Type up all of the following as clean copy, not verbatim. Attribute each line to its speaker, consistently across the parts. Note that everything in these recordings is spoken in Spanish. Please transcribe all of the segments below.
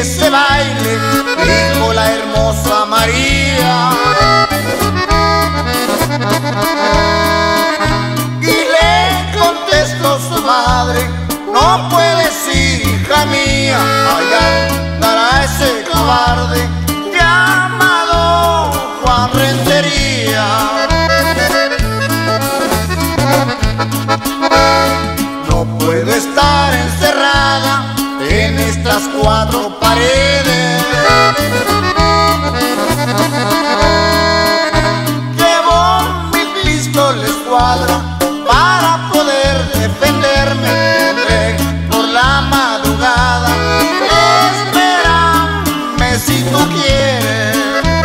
Speaker 1: ese baile, dijo la hermosa María. Y le contestó su madre: no puedes ir, hija mía, allá andará ese cobarde llamado Juan Rentería. No puedo estar encerrada en estas cuatro paredes. Llevo mi pistola escuadra para poder defenderme. Tendré por la madrugada, espérame si tú quieres.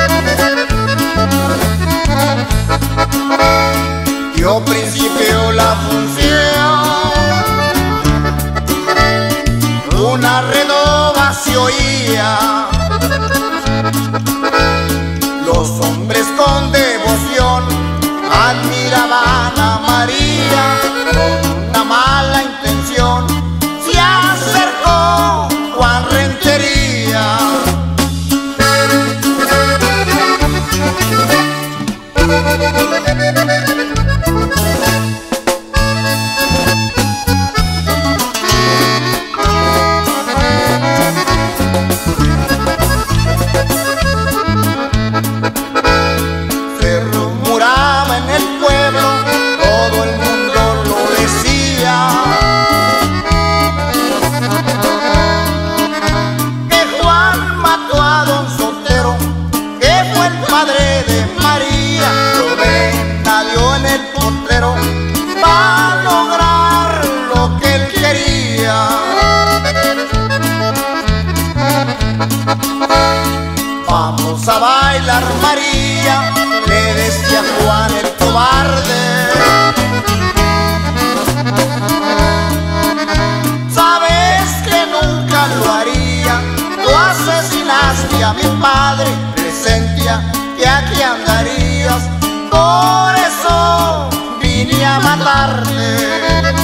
Speaker 1: Dio principio la función, una redoma se oía. Los hombres con devoción admiraban a María. Con una mala intención se acercó Juan Rentería. Se rumoraba en el pueblo, todo el mundo lo decía, que Juan mató a don Sotero, que fue el padre de María. Lo vendió en el potrero para lograr lo que él quería. Vamos a bailar, María, le decía Juan el cobarde. Sabes que nunca lo haría, tú asesinaste a mi padre, presentía que aquí andarías, por eso vine a matarte.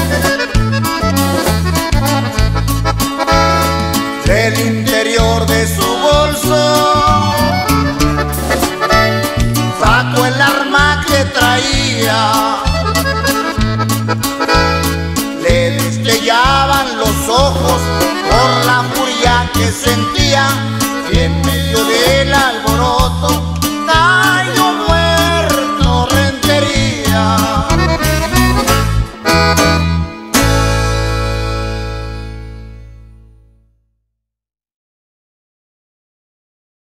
Speaker 1: Del interior de su bolso sacó el arma que traía. Le destellaban los ojos por la furia que sentía.